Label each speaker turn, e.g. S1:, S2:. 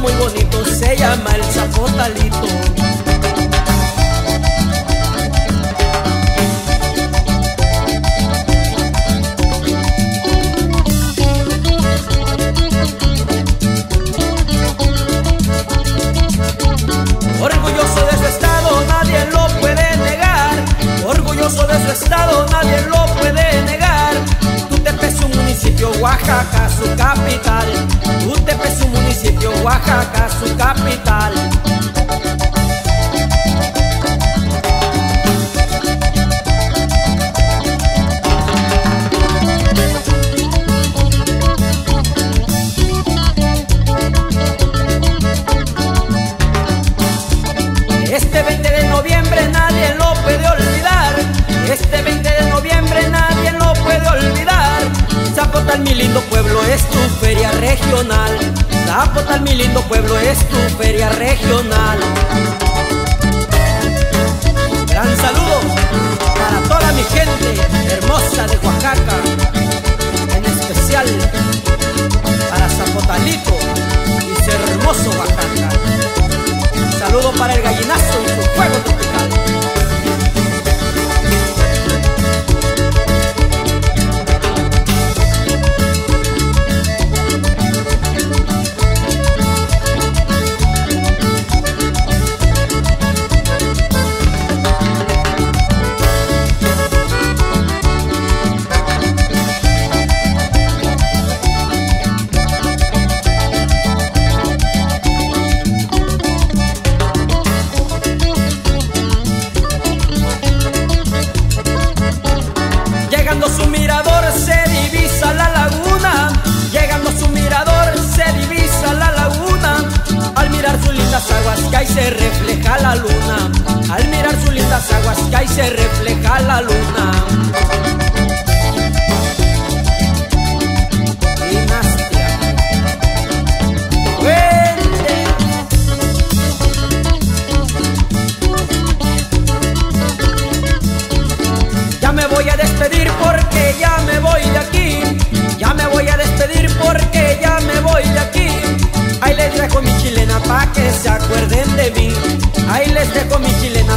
S1: muy bonito, se llama el Zapotalito. Orgulloso de su estado, nadie lo puede negar. Orgulloso de su estado, nadie lo puede negar. Tutepe es un municipio, Oaxaca, su capital. Tutepe es un municipio, Oaxaca, su capital. Este 20 de noviembre nadie lo puede olvidar. Este 20 de noviembre nadie lo puede olvidar. Zapotal, mi lindo pueblo, es tu feria regional. Zapotal, mi lindo pueblo, es tu feria regional. Gran saludo para toda mi gente hermosa de Oaxaca, en especial para Zapotalito y su hermoso Oaxaca. Saludo para el gallinazo y su fuego tropical. Llegando a su mirador se divisa la laguna. Llegando a su mirador se divisa la laguna. Al mirar sus lindas aguas que ahí se refleja la luna. Al mirar sus lindas aguas que ahí se refleja la luna. Dinastia Duende. Ya me voy a despedir porque ya me voy de aquí. Ya me voy a despedir porque ya me voy de aquí. Ahí les dejo mi chilena pa' que se acuerden de mí. Ahí les dejo mi chilena